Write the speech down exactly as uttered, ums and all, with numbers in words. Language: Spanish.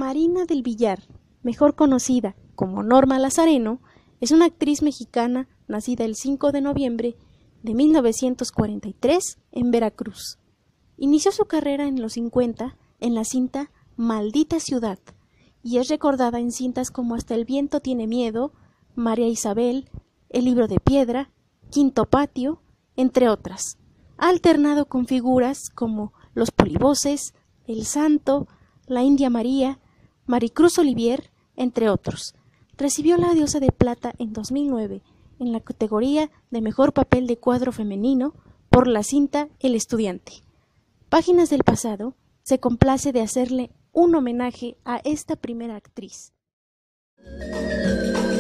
Marina del Villar, mejor conocida como Norma Lazareno, es una actriz mexicana nacida el cinco de noviembre de mil novecientos cuarenta y tres en Veracruz. Inició su carrera en los cincuenta en la cinta Maldita Ciudad y es recordada en cintas como Hasta el viento tiene miedo, María Isabel, El libro de piedra, Quinto patio, entre otras. Ha alternado con figuras como Los polivoces, El santo, La India María, Maricruz Olivier, entre otros. Recibió la Diosa de Plata en dos mil nueve en la categoría de Mejor Papel de Cuadro Femenino por la cinta El estudiante. Páginas del Pasado se complace de hacerle un homenaje a esta primera actriz.